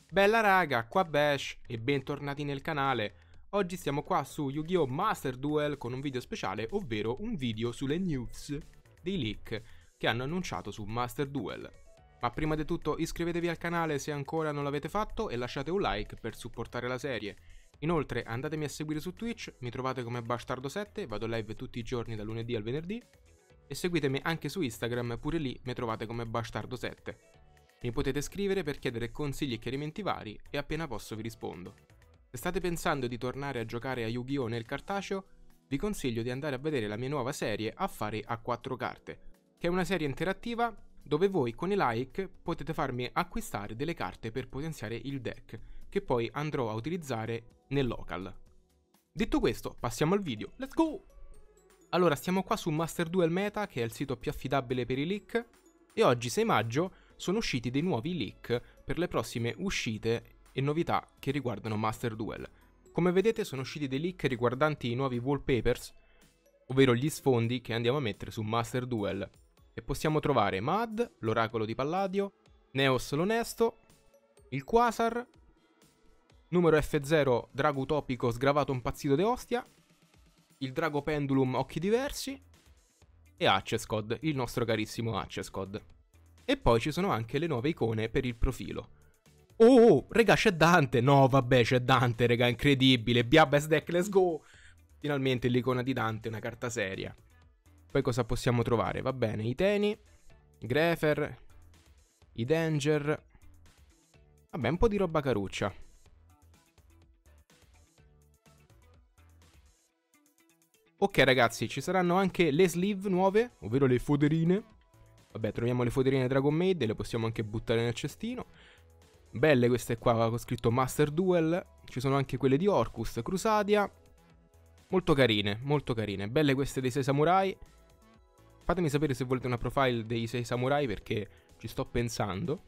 Bella raga, qua Bash e bentornati nel canale. Oggi siamo qua su Yu-Gi-Oh! Master Duel con un video speciale, ovvero un video sulle news dei leak che hanno annunciato su Master Duel. Ma prima di tutto iscrivetevi al canale se ancora non l'avete fatto e lasciate un like per supportare la serie. Inoltre andatemi a seguire su Twitch, mi trovate come Bastardo7, vado live tutti i giorni dal lunedì al venerdì. E seguitemi anche su Instagram, pure lì mi trovate come Bastardo7. Mi potete scrivere per chiedere consigli e chiarimenti vari e appena posso vi rispondo. Se state pensando di tornare a giocare a Yu-Gi-Oh! Nel cartaceo, vi consiglio di andare a vedere la mia nuova serie Affari a 4 carte, che è una serie interattiva dove voi con i like potete farmi acquistare delle carte per potenziare il deck, che poi andrò a utilizzare nel local. Detto questo, passiamo al video, let's go! Allora, stiamo qua su Master Duel Meta, che è il sito più affidabile per i leak, e oggi 6 maggio sono usciti dei nuovi leak per le prossime uscite e novità che riguardano Master Duel. Come vedete sono usciti dei leak riguardanti i nuovi wallpapers, ovvero gli sfondi che andiamo a mettere su Master Duel. E possiamo trovare Mad, l'oracolo di Palladio, Neos l'onesto, il Quasar, numero F0 Drago utopico sgravato impazzito de ostia, il Drago Pendulum occhi diversi e Accescod, il nostro carissimo Accescod. E poi ci sono anche le nuove icone per il profilo. Oh, raga, c'è Dante! No, vabbè, c'è Dante, raga, incredibile. Biabes deck, let's go! Finalmente l'icona di Dante, una carta seria. Poi cosa possiamo trovare? Va bene, i Teni, i Grefer, i Danger. Vabbè, un po' di roba caruccia. Ok ragazzi, ci saranno anche le sleeve nuove, ovvero le foderine. Vabbè, troviamo le foderine Dragon Maid e le possiamo anche buttare nel cestino. Belle queste qua, con scritto Master Duel. Ci sono anche quelle di Orcus, Crusadia. Molto carine, molto carine. Belle queste dei 6 samurai. Fatemi sapere se volete una profile dei 6 samurai perché ci sto pensando.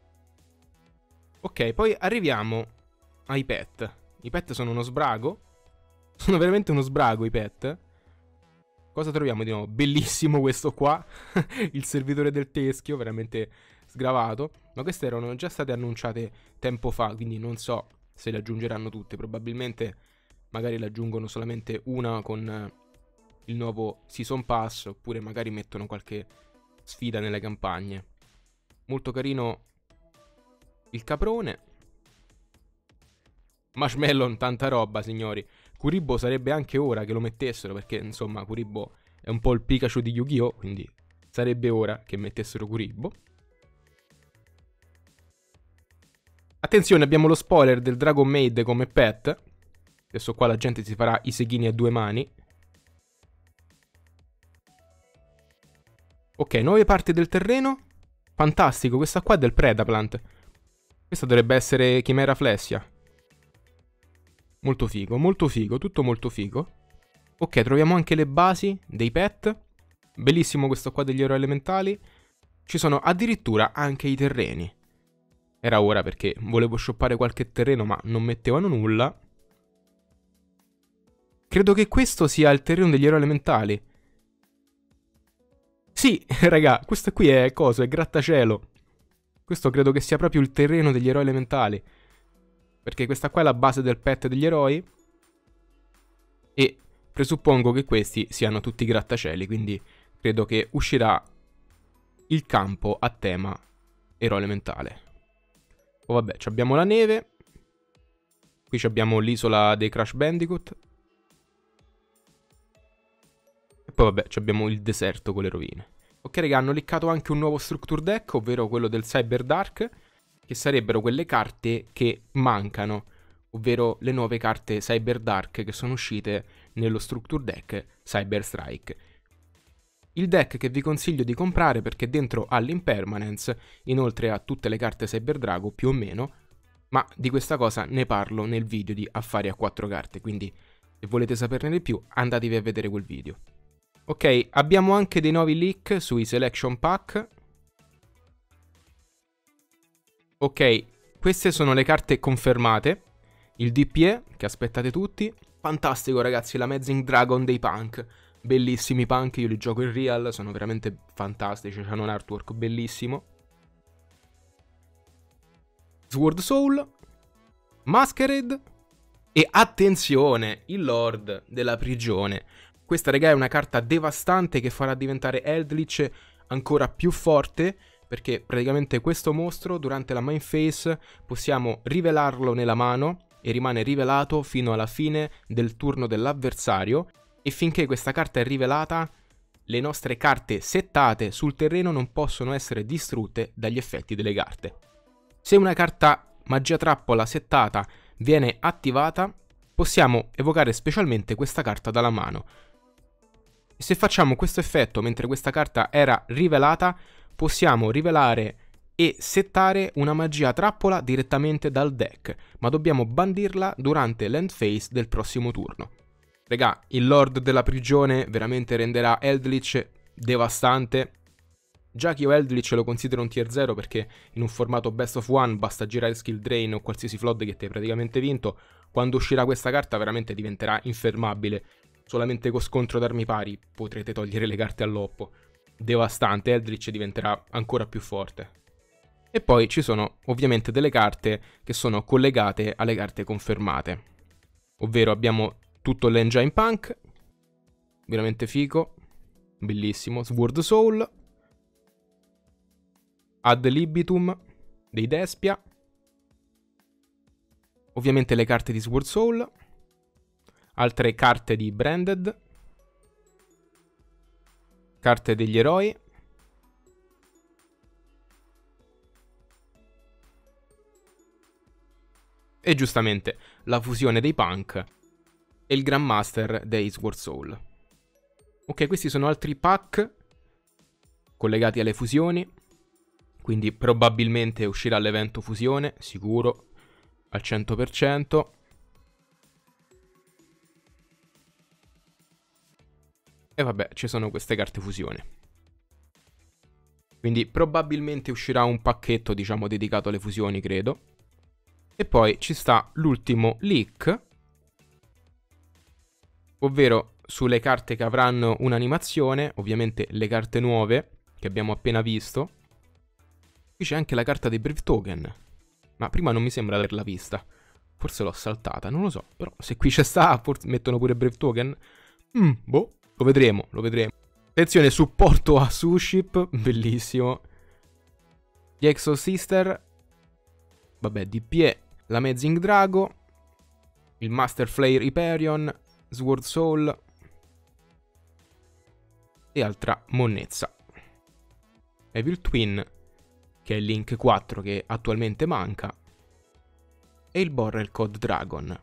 Ok, poi arriviamo ai pet. I pet sono uno sbrago. Sono veramente uno sbrago i pet. Cosa troviamo di nuovo? Bellissimo questo qua. Il servitore del teschio, veramente sgravato. Ma queste erano già state annunciate tempo fa, quindi non so se le aggiungeranno tutte. Probabilmente magari le aggiungono solamente una con il nuovo Season Pass, oppure magari mettono qualche sfida nelle campagne. Molto carino il caprone. Marshmallow, tanta roba, signori. Kuribo sarebbe anche ora che lo mettessero, perché insomma Kuribo è un po' il Pikachu di Yu-Gi-Oh! Quindi sarebbe ora che mettessero Kuribo. Attenzione, abbiamo lo spoiler del Dragon Maid come pet. Adesso qua la gente si farà i seghini a 2 mani. Ok, nuove parti del terreno. Fantastico, questa qua è del Predaplant. Questa dovrebbe essere Chimera Flessia. Molto figo, tutto molto figo. Ok, troviamo anche le basi dei pet. Bellissimo questo qua degli eroi elementali. Ci sono addirittura anche i terreni. Era ora perché volevo shoppare qualche terreno ma non mettevano nulla. Credo che questo sia il terreno degli eroi elementali. Sì, raga, questo qui è coso, è grattacielo. Questo credo che sia proprio il terreno degli eroi elementali. Perché questa qua è la base del pet degli eroi. E presuppongo che questi siano tutti grattacieli. Quindi credo che uscirà il campo a tema eroe elementale. Oh vabbè, abbiamo la neve. Qui abbiamo l'isola dei Crash Bandicoot. E poi vabbè, abbiamo il deserto con le rovine. Ok raga, hanno liccato anche un nuovo structure deck, ovvero quello del Cyber Dark, che sarebbero quelle carte che mancano, ovvero le nuove carte Cyber Dark che sono uscite nello Structure Deck Cyber Strike. Il deck che vi consiglio di comprare perché dentro ha l'Impermanence, inoltre ha tutte le carte Cyber Drago più o meno, ma di questa cosa ne parlo nel video di Affari a 4 carte, quindi se volete saperne di più andatevi a vedere quel video. Ok, abbiamo anche dei nuovi leak sui Selection Pack. Ok, queste sono le carte confermate. Il DPE, che aspettate tutti. Fantastico ragazzi, l'Amazing Dragon dei Punk. Bellissimi Punk, io li gioco in real, sono veramente fantastici, hanno un artwork bellissimo. Sword Soul, Masquerade e attenzione, il Lord della prigione. Questa, raga, è una carta devastante che farà diventare Eldritch ancora più forte, perché praticamente questo mostro durante la main phase possiamo rivelarlo nella mano e rimane rivelato fino alla fine del turno dell'avversario, e finché questa carta è rivelata le nostre carte settate sul terreno non possono essere distrutte dagli effetti delle carte. Se una carta magia trappola settata viene attivata, possiamo evocare specialmente questa carta dalla mano. E se facciamo questo effetto mentre questa carta era rivelata, possiamo rivelare e settare una magia trappola direttamente dal deck, ma dobbiamo bandirla durante l'end phase del prossimo turno. Regà, il Lord della prigione veramente renderà Eldritch devastante. Già che io Eldritch lo considero un tier 0 perché in un formato best of one basta girare skill drain o qualsiasi flood che ti hai praticamente vinto. Quando uscirà questa carta veramente diventerà infermabile. Solamente con scontro d'armi pari potrete togliere le carte all'oppo. Devastante, Eldritch diventerà ancora più forte. E poi ci sono ovviamente delle carte che sono collegate alle carte confermate. Ovvero abbiamo tutto l'Engine Punk, veramente figo, bellissimo, Sword Soul, Ad Libitum dei Despia, ovviamente le carte di Sword Soul, altre carte di Branded, carte degli eroi, e giustamente la fusione dei Punk e il Grandmaster dei Sword Soul. Ok, questi sono altri pack collegati alle fusioni, quindi probabilmente uscirà l'evento fusione, sicuro, al 100%. E vabbè, ci sono queste carte fusione. Quindi probabilmente uscirà un pacchetto, diciamo, dedicato alle fusioni, credo. E poi ci sta l'ultimo leak, ovvero sulle carte che avranno un'animazione, ovviamente le carte nuove che abbiamo appena visto. Qui c'è anche la carta dei Brave Token, ma prima non mi sembra averla vista. Forse l'ho saltata, non lo so, però se qui c'è sta, forse mettono pure Brave Token. Boh, lo vedremo, lo vedremo. Attenzione, supporto a Suship, bellissimo. Gli Exo Sister, vabbè, DPE, l'Amazing Drago, il Master Flare Hyperion, Sword Soul e altra monnezza. Evil Twin, che è il Link 4 che attualmente manca, e il Borrel Code Dragon.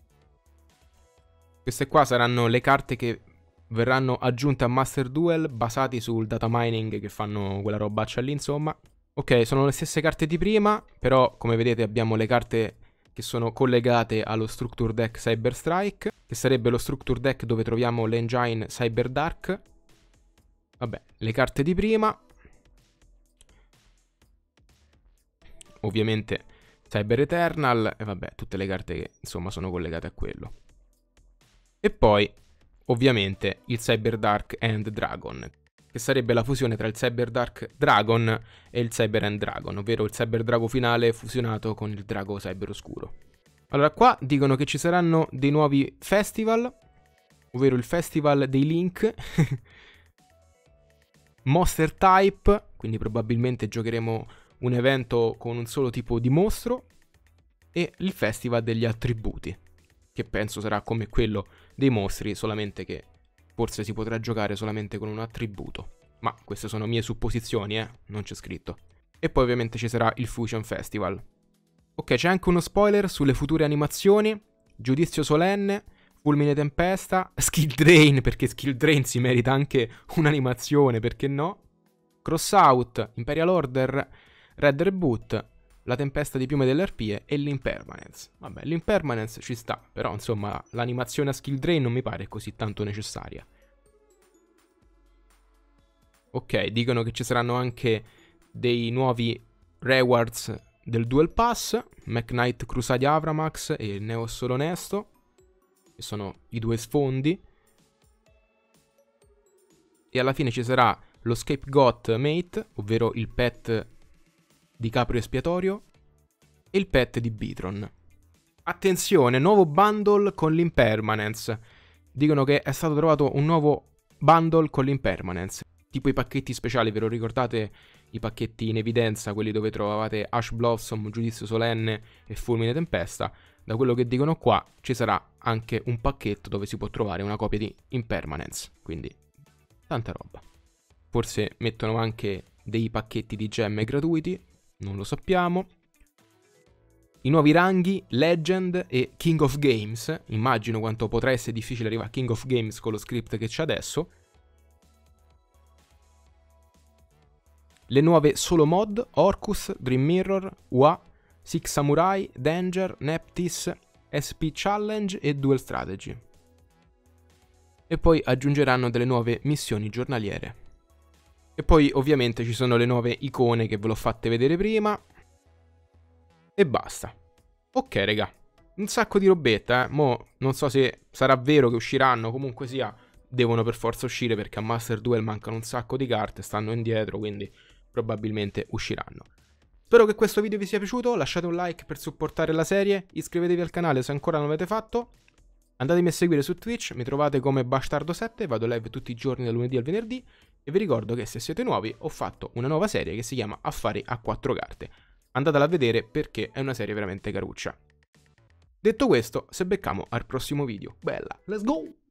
Queste qua saranno le carte che verranno aggiunte a Master Duel basati sul data mining che fanno quella robaccia lì, insomma. Ok, sono le stesse carte di prima, però come vedete abbiamo le carte che sono collegate allo Structure Deck Cyber Strike, che sarebbe lo Structure Deck dove troviamo l'Engine Cyber Dark. Vabbè, le carte di prima. Ovviamente Cyber Eternal e vabbè, tutte le carte che insomma sono collegate a quello. E poi, ovviamente, il Cyber Dark End Dragon, che sarebbe la fusione tra il Cyber Dark Dragon e il Cyber End Dragon, ovvero il Cyber Drago finale fusionato con il Drago Cyber Oscuro. Allora, qua dicono che ci saranno dei nuovi festival, ovvero il Festival dei Link, Monster Type, quindi probabilmente giocheremo un evento con un solo tipo di mostro, e il Festival degli Attributi, che penso sarà come quello dei mostri, solamente che forse si potrà giocare solamente con un attributo. Ma queste sono mie supposizioni, non c'è scritto. E poi ovviamente ci sarà il Fusion Festival. Ok, c'è anche uno spoiler sulle future animazioni. Giudizio solenne, Fulmine Tempesta, Skill Drain, perché Skill Drain si merita anche un'animazione, perché no? Crossout, Imperial Order, Red Reboot, la Tempesta di Piume delle Arpie e l'Impermanence. Vabbè, l'Impermanence ci sta, però insomma l'animazione a Skill Drain non mi pare così tanto necessaria. Ok, dicono che ci saranno anche dei nuovi rewards del Duel Pass, McKnight Crusade Avramax e Neo Solo Onesto, che sono i due sfondi. E alla fine ci sarà lo Scapegoat Mate, ovvero il pet di Capro Espiatorio, e il pet di Bitron. Attenzione, nuovo bundle con l'impermanence. Dicono che è stato trovato un nuovo bundle con l'impermanence. Tipo i pacchetti speciali, ve lo ricordate? I pacchetti in evidenza, quelli dove trovavate Ash Blossom, Giudizio Solenne e Fulmine Tempesta. Da quello che dicono qua, ci sarà anche un pacchetto dove si può trovare una copia di impermanence. Quindi, tanta roba. Forse mettono anche dei pacchetti di gemme gratuiti, non lo sappiamo. I nuovi ranghi, Legend e King of Games. Immagino quanto potrà essere difficile arrivare a King of Games con lo script che c'è adesso. Le nuove solo mod, Orcus, Dream Mirror, UA, Six Samurai, Danger, Neptis, SP Challenge e Duel Strategy. E poi aggiungeranno delle nuove missioni giornaliere. E poi ovviamente ci sono le nuove icone che ve l'ho fatte vedere prima. E basta. Ok, raga. Un sacco di robetta, Mo non so se sarà vero che usciranno, comunque sia, devono per forza uscire perché a Master Duel mancano un sacco di carte, stanno indietro, quindi probabilmente usciranno. Spero che questo video vi sia piaciuto, lasciate un like per supportare la serie, iscrivetevi al canale se ancora non l'avete fatto, andatemi a seguire su Twitch, mi trovate come Bastardo7, vado live tutti i giorni dal lunedì al venerdì, e vi ricordo che se siete nuovi ho fatto una nuova serie che si chiama Affari a 4 carte. Andatela a vedere perché è una serie veramente caruccia. Detto questo, se beccamo al prossimo video. Bella, let's go!